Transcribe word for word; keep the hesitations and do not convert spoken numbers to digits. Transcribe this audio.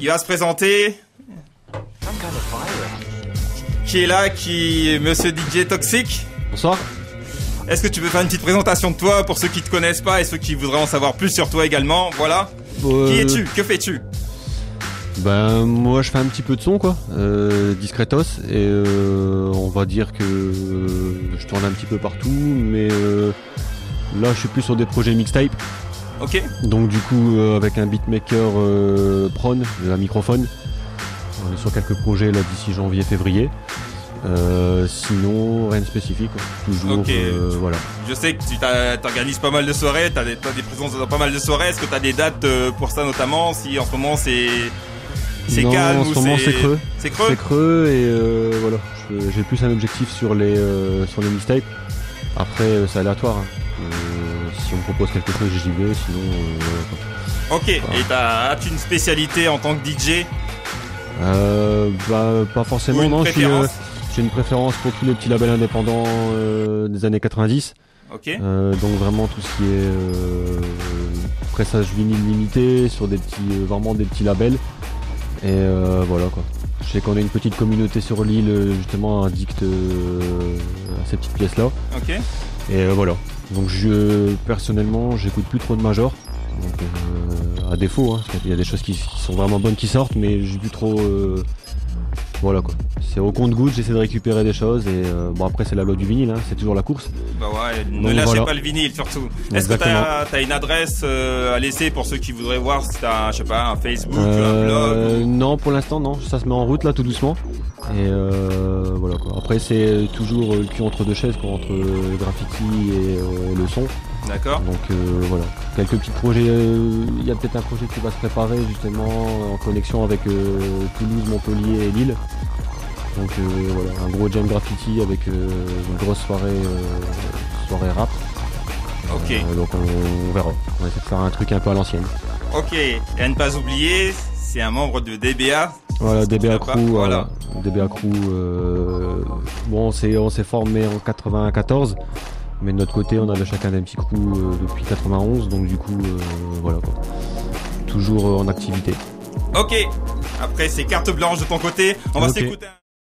Il va se présenter. Qui est là, qui est Monsieur D J Toxic. Bonsoir. Est-ce que tu peux faire une petite présentation de toi pour ceux qui te connaissent pas et ceux qui voudraient en savoir plus sur toi également? Voilà. Euh... Qui es-tu? Que fais-tu? Ben moi je fais un petit peu de son quoi, euh, discretos et euh, on va dire que euh, je tourne un petit peu partout, mais euh, là je suis plus sur des projets mixtape. Ok. Donc du coup euh, avec un beatmaker euh, Pron, un microphone, on est sur quelques projets là d'ici janvier-février. Euh, sinon rien de spécifique, quoi. Toujours. Ok. Euh, voilà. Je sais que tu t'organises pas mal de soirées, t'as des, t'as des présences dans pas mal de soirées. Est-ce que t'as des dates pour ça notamment? Si en ce moment c'est c'est non, calme en ce moment c'est creux. C'est creux. C'est creux et euh, voilà. Je, j'ai plus un objectif sur les euh, sur les mixtapes. Après euh, c'est aléatoire. Hein. Euh, si on me propose quelque chose j'y vais, sinon. Euh, ok. Voilà. Et t'as as-tu une spécialité en tant que D J? Euh, bah pas forcément. Non, je suis, euh, j'ai une préférence pour tous les petits labels indépendants euh, des années quatre-vingt-dix. Ok. Euh, donc vraiment tout ce qui est euh, pressage vinyle limité sur des petits, euh, vraiment des petits labels. Et euh, voilà quoi. Je sais qu'on a une petite communauté sur l'île justement addict euh, à ces petites pièces là. Ok. Et euh, voilà. Donc je personnellement j'écoute plus trop de majors. Donc euh, à défaut, hein, parce qu'il y a des choses qui, qui sont vraiment bonnes qui sortent, mais j'ai plus trop. Euh, voilà quoi. C'est au compte-gouttes, j'essaie de récupérer des choses et euh, bon après c'est la loi du vinyle, hein, c'est toujours la course. Bah ouais, ne donc, lâchez voilà. pas le vinyle surtout. Est-ce que t'as as une adresse euh, à laisser pour ceux qui voudraient voir si t'as, je sais pas, un Facebook, euh, un blog ou... Non, pour l'instant non, ça se met en route là tout doucement. Et euh, voilà quoi. Après c'est toujours le cul entre deux chaises quoi, entre le graffiti et euh, le son. D'accord. Donc euh, voilà, quelques petits projets. Il euh, y a peut-être un projet qui va se préparer justement en connexion avec euh, Toulouse, Montpellier et Lille. Donc euh, voilà, un gros jam graffiti avec euh, une grosse soirée, euh, soirée rap. Ok. Euh, donc on, on verra. On va essayer de faire un truc un peu à l'ancienne. Ok. Et à ne pas oublier, c'est un membre de D B A. Voilà, D B A Crew. Voilà. voilà. D B A Crew. Euh, bon, on s'est on s'est formé en quatre-vingt-quatorze. Mais de notre côté, on avait chacun des petits crews euh, depuis quatre-vingt-onze, donc du coup, euh, voilà quoi. Toujours euh, en activité. Ok. Après, c'est carte blanche de ton côté. On va okay. s'écouter.